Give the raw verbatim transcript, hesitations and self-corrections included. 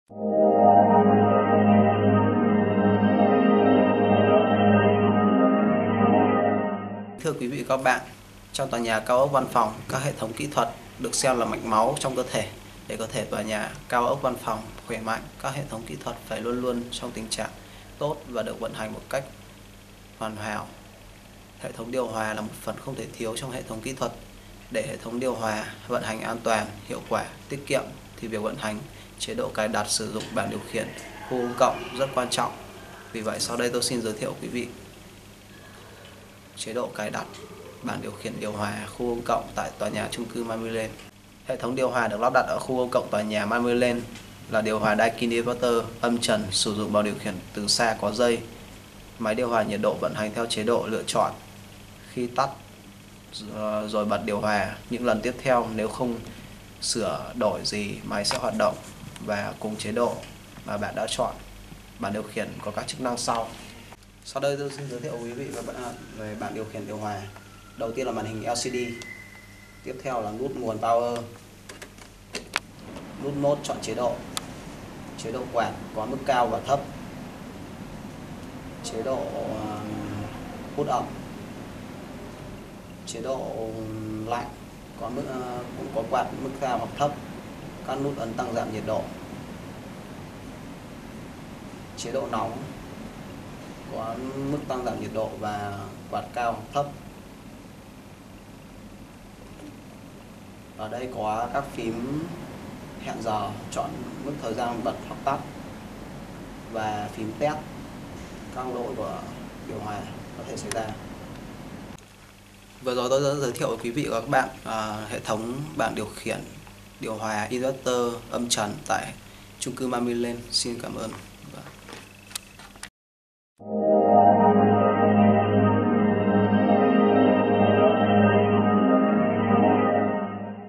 Thưa quý vị và các bạn, trong tòa nhà cao ốc văn phòng, các hệ thống kỹ thuật được xem là mạch máu trong cơ thể. Để có thể tòa nhà cao ốc văn phòng khỏe mạnh, các hệ thống kỹ thuật phải luôn luôn trong tình trạng tốt và được vận hành một cách hoàn hảo. Hệ thống điều hòa là một phần không thể thiếu trong hệ thống kỹ thuật. Để hệ thống điều hòa vận hành an toàn, hiệu quả, tiết kiệm thì việc vận hành chế độ cài đặt sử dụng bảng điều khiển khu công cộng rất quan trọng. Vì vậy sau đây tôi xin giới thiệu quý vị chế độ cài đặt bảng điều khiển điều hòa khu công cộng tại tòa nhà chung cư Miami Land. Hệ thống điều hòa được lắp đặt ở khu công cộng tòa nhà Miami Land là điều hòa Daikin Inverter âm trần sử dụng bảng điều khiển từ xa có dây. Máy điều hòa nhiệt độ vận hành theo chế độ lựa chọn. Khi tắt rồi bật điều hòa, những lần tiếp theo nếu không sửa đổi gì, máy sẽ hoạt động và cùng chế độ mà bạn đã chọn. Bảng điều khiển có các chức năng sau. Sau đây tôi xin giới thiệu quý vị và các bạn về bảng điều khiển điều hòa. Đầu tiên là màn hình L C D. Tiếp theo là nút nguồn power. Nút nốt chọn chế độ. Chế độ quạt có mức cao và thấp. Chế độ hút ẩm. Chế độ lạnh có mức cũng có quạt mức cao hoặc thấp. Các nút ấn tăng giảm nhiệt độ. Chế độ nóng có mức tăng giảm nhiệt độ và quạt cao hoặc thấp. Ở đây có các phím hẹn giờ, chọn mức thời gian bật hoặc tắt, và phím test các lỗi của điều hòa có thể xảy ra. Vừa rồi tôi đã giới thiệu với quý vị và các bạn à, hệ thống bảng điều khiển điều hòa inverter âm trần tại chung cư Miami Land. Xin cảm ơn.